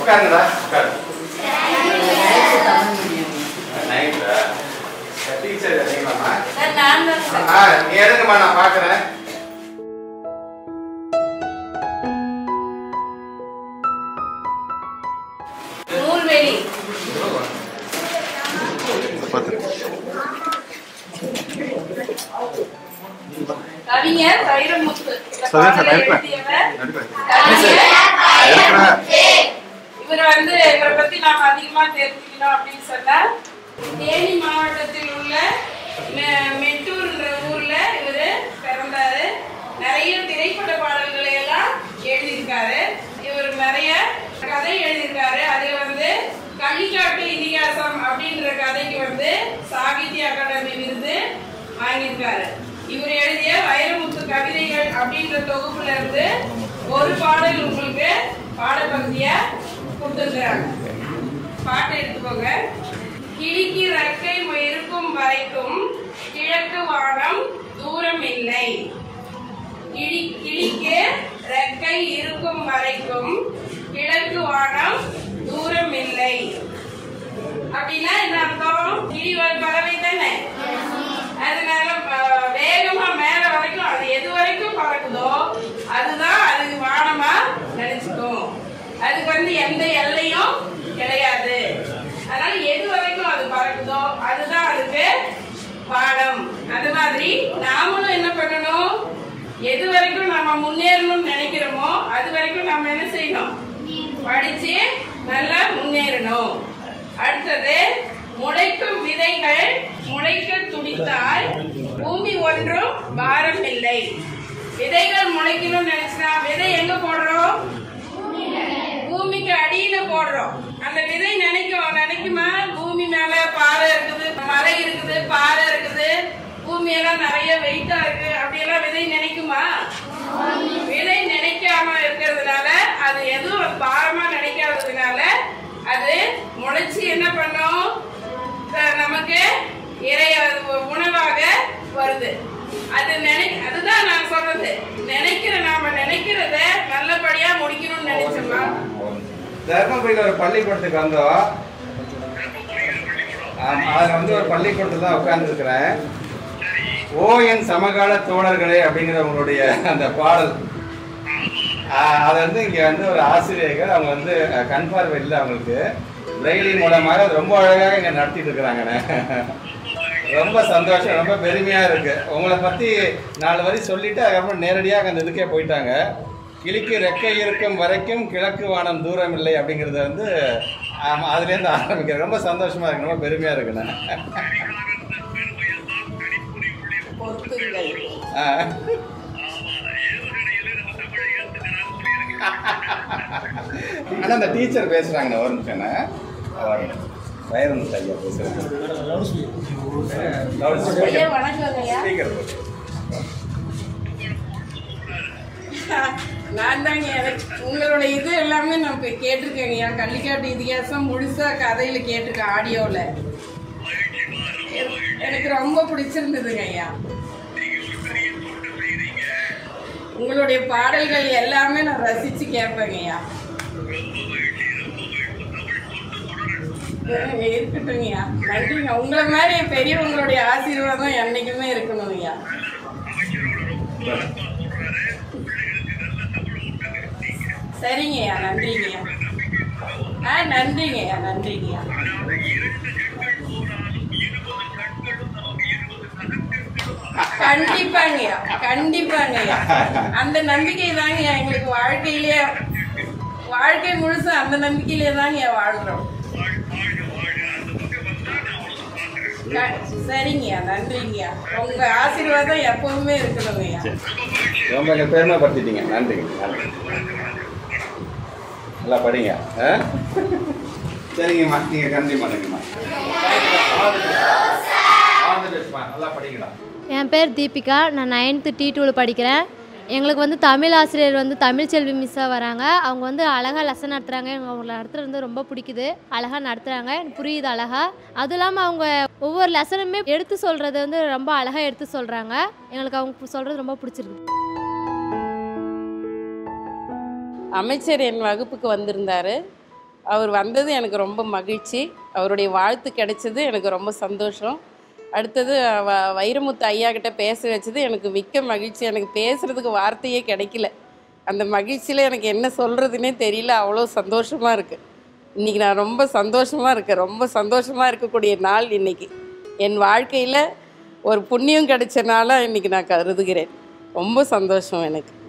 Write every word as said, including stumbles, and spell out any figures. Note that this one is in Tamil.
உட்காருங்கடா உட்காரு. டீச்சர் இல்லைங்களாம்மா? ஆ நீ எடுங்கம்மா, நான் பார்க்குறேன். நூல்வேலி கவிஞர் வைரமுத்து. இவர் வந்து இவரை பத்தி நாம அதிகமா தெரிஞ்சுக்கணும் அப்படின்னு சொன்னா, தேனி மாவட்டத்தில் உள்ள மெட்டூர்ன்ற ஊர்ல இவரு பிறந்தாரு. நிறைய திரைப்பட பாடல்களை எல்லாம் எழுதியிருக்காரு. இவர் நிறைய கதை எழுதியிருக்காரு. அது வந்து களிக்காட்டு இதிகாசம் அப்படின்ற கதைக்கு வந்து சாகித்ய அகாடமி விருது வாங்கியிருக்காரு. இவர் எழுதிய வைரமுத்து கவிதைகள் அப்படின்ற தொகுப்புல இருந்து ஒரு பாடல் உங்களுக்கு பாடப்பகுதியா கொடுத்துருக்காங்க. பாட்டு எடுத்துக்கோங்க. கிளிக்கு ரெக்கை இருக்கும் வரைக்கும் கிழக்கு வானம் தூரம் இல்லை. கிளி கிளிக்கு ரெக்கை இருக்கும் வரைக்கும் கிழக்கு வானம் தூரம் இல்லை. அப்படின்னா என்ன அர்த்தம்? கிளி பறவை தானே, அதனால வேகமா மேல வரைக்கும் அது எது வரைக்கும் பறக்குதோ அதுதான் அதுக்கு வானமா நினைச்சுக்கும். அதுக்கு வந்து எந்த எல்லையும் கிடையாது. அதனால எது வரைக்கும் அது பறக்குதோ அதுதான் அதுக்கு வானம். அது மாதிரி நாமளும் என்ன பண்ணணும்? எது வரைக்கும் நம்ம முன்னேறணும்னு நினைக்கிறோமோ அது வரைக்கும் நம்ம என்ன செய்யணும்? படிச்சு நல்லா முன்னேறணும். அடுத்தது, முளைக்கும் விதைகள் முளைக்க துடித்தால் பூமி ஒன்றும் பாரம் இல்லை. விதைகள் முளைக்கணும்னு நினைச்சா விதை எங்க போடுறோம்? பூமிக்கு அடியில போடுறோம். அந்த விதை நினைக்கும் நினைக்குமா? பூமி மேல பாறை இருக்குது, மலை இருக்குது, பாறை இருக்குது, பூமி எல்லாம் நிறைய வெயிட்டா இருக்கு அப்படியெல்லாம் விதை நினைக்குமா? விதை நினைக்காம இருக்கிறதுனால, அது எதுவும் பாரமா நினைக்காததுனால அது முளைச்சு என்ன பண்ணும்? நமக்கு இறைய உணவாக வருது. அது நினை அதுதான் நான் சொல்றது. நினைக்கிற நாம நினைக்கிறத நல்லபடியா முடிக்கணும்னு நினைச்சோம்னா. தர்மபுரியில் ஒரு பள்ளிக்கூடத்துக்கு வந்தோம். அதில் வந்து ஒரு பள்ளிக்கூடத்தில் தான் உட்கார்ந்துருக்கிறேன். ஓ என் சமகால தோழர்களே அப்படிங்கிற உங்களுடைய அந்த பாடல், அதை வந்து இங்கே வந்து ஒரு ஆசிரியர்கள் அவங்க வந்து கண் பார்வை இல்லை, அவங்களுக்கு பிரெய்லி மூலமாக அது ரொம்ப அழகாக இங்கே நடத்திட்டு இருக்கிறாங்கண்ணே. ரொம்ப சந்தோஷம், ரொம்ப பெருமையாக இருக்குது. உங்களை பற்றி நாலு வரி சொல்லிவிட்டு அதுக்கப்புறம் நேரடியாக அந்த இதுக்கே போயிட்டாங்க. கிளிக்கு ரெக்கை இருக்கும் வரைக்கும் கிழக்கு வானம் தூரம் இல்லை அப்படிங்கிறத வந்து அதுலேருந்து ஆரம்பிக்கிறேன். ரொம்ப சந்தோஷமாக இருக்கு, ரொம்ப பெருமையாக இருக்குண்ணே. ஆனால் அந்த டீச்சர் பேசுகிறாங்கண்ணே, ஒரு நிமிஷம்ண்ணே. வைரமுத்து ஐயா பேசுகிறாங்க. நான் தாங்க எனக்கு உங்களோட இது எல்லாமே நான் இப்போ கேட்டிருக்கேங்க. கள்ளிக்காட்டு இதிகாசம் முழுசா கதையில கேட்டிருக்கேன் ஆடியோவில். எனக்கு ரொம்ப பிடிச்சிருந்ததுங்க ஐயா. உங்களுடைய பாடல்கள் எல்லாமே நான் ரசிச்சு கேட்பேங்க ஐயா. இருக்கட்டும்யா, நன்றிங்க. உங்களை மாதிரி பெரியவங்களுடைய ஆசீர்வாதம் என்னைக்குமே இருக்கணும் ஐயா. சரிங்கய்யா, நன்றிங்கய்யா. ஆ நன்றிங்கய்யா, நன்றிங்கய்யா. கண்டிப்பாங்கய்யா, கண்டிப்பாங்கய்யா. அந்த நம்பிக்கை தாங்கய்யா எங்களுக்கு வாழ்க்கையிலே, வாழ்க்கை முழுசா அந்த நம்பிக்கையிலே தாங்கய்யா வாழ்றோம். சரிங்கய்யா, நன்றிங்கய்யா. உங்க ஆசீர்வாதம் எப்பவுமே இருக்கணுங்கய்யா. ரொம்ப பெருமைப்படுத்திட்டீங்க. நன்றிங்க, நன்றி. நல்லா படிங்க. சரிங்கம்மா, நீங்கள் கண்டிப்பாக பண்ணுங்கம்மா. நல்லா படிங்களா? என் பேர் தீபிகா. நான் நைன்த்து டி டூவில் படிக்கிறேன். எங்களுக்கு வந்து தமிழ் ஆசிரியர் வந்து தமிழ் செல்வி மிஸ்ஸாக வராங்க. அவங்க வந்து அழகாக லெசன் நடத்துகிறாங்க. எங்கள் அவங்களை நடத்துகிறது வந்து ரொம்ப பிடிக்குது. அழகாக நடத்துகிறாங்க, எனக்கு புரியுது அழகாக. அதுவும் இல்லாமல் அவங்க ஒவ்வொரு லெசனுமே எடுத்து சொல்கிறது வந்து ரொம்ப அழகாக எடுத்து சொல்கிறாங்க. எங்களுக்கு அவங்க சொல்கிறது ரொம்ப பிடிச்சிருக்கு. அமைச்சர் என் வகுப்புக்கு வந்திருந்தார். அவர் வந்தது எனக்கு ரொம்ப மகிழ்ச்சி. அவருடைய வாழ்த்து கிடைச்சது எனக்கு ரொம்ப சந்தோஷம். அடுத்தது வ வைரமுத்து ஐயா கிட்ட பேச வச்சது எனக்கு மிக்க மகிழ்ச்சி. எனக்கு பேசுகிறதுக்கு வார்த்தையே கிடைக்கல. அந்த மகிழ்ச்சியில் எனக்கு என்ன சொல்கிறதுனே தெரியல. அவ்வளோ சந்தோஷமாக இருக்குது. இன்றைக்கி நான் ரொம்ப சந்தோஷமாக இருக்கேன். ரொம்ப சந்தோஷமாக இருக்கக்கூடிய நாள் இன்றைக்கி. என் வாழ்க்கையில் ஒரு புண்ணியம் கிடைச்ச நாளாக இன்றைக்கி நான் கருதுகிறேன். ரொம்ப சந்தோஷம் எனக்கு.